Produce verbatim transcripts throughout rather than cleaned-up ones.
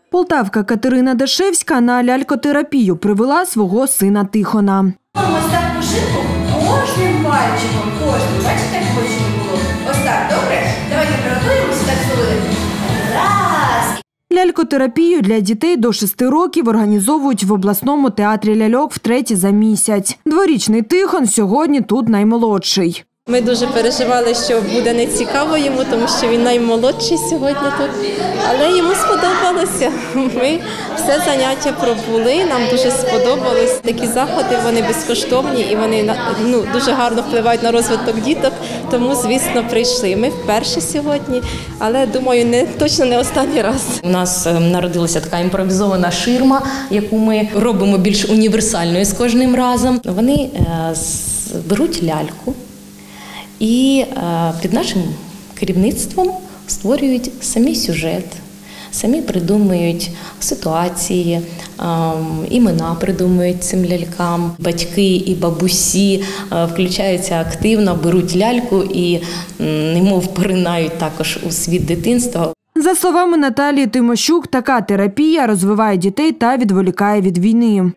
Полтавка Катерина Дашевська на лялькотерапію привела свого сина Тихона. Ось так пошивку кожним пальчиком, кожним. Бачите, як хоче було? Ось так, добре? Давайте приготуємося так хвилину. Раз. Лялькотерапію для дітей до шести років організовують в обласному театрі ляльок втретє за місяць. Дворічний Тихон сьогодні тут наймолодший. Ми дуже переживали, що буде нецікаво йому, тому що він наймолодший сьогодні тут. Але йому сподобалося. Ми все заняття пробули, нам дуже сподобалось. Такі заходи, вони безкоштовні і вони ну, дуже гарно впливають на розвиток діток, тому, звісно, прийшли. Ми вперше сьогодні, але, думаю, не, точно не останній раз. У нас народилася така імпровізована ширма, яку ми робимо більш універсальною з кожним разом. Вони беруть ляльку і під нашим керівництвом створюють самі сюжет, самі придумують ситуації, імена придумують цим лялькам. Батьки і бабусі включаються активно, беруть ляльку і немов поринають також у світ дитинства. За словами Наталії Тимощук, така терапія розвиває дітей та відволікає від війни.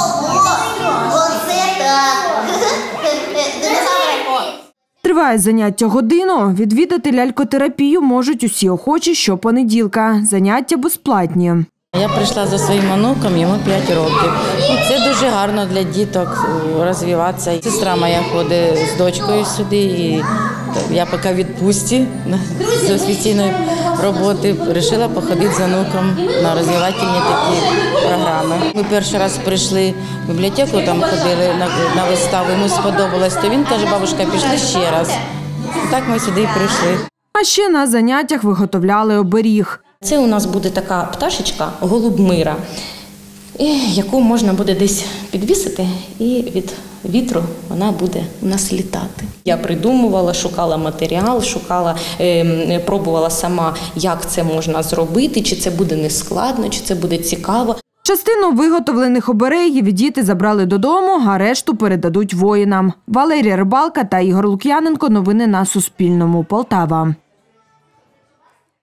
Триває заняття годину. Відвідати лялькотерапію можуть усі охочі щопонеділка. Заняття безплатні. Я прийшла за своїм онуком, йому п'ять років. Це дуже гарно для діток розвиватися. Сестра моя ходить з дочкою сюди, і я поки в відпустці з офіційної роботи вирішила походити з онуком на розвивательні такі програми. Ми перший раз прийшли в бібліотеку, там ходили на виставу, йому сподобалось, то він каже, бабушка, пішли ще раз. І так ми сюди і прийшли. А ще на заняттях виготовляли оберіг. Це у нас буде така пташечка, голуб мира, яку можна буде десь підвісити, і від вітру вона буде у нас літати. Я придумувала, шукала матеріал, шукала, е, пробувала сама, як це можна зробити, чи це буде нескладно, чи це буде цікаво. Частину виготовлених оберегів діти забрали додому, а решту передадуть воїнам. Валерія Рибалка та Ігор Лук'яненко. Новини на Суспільному. Полтава.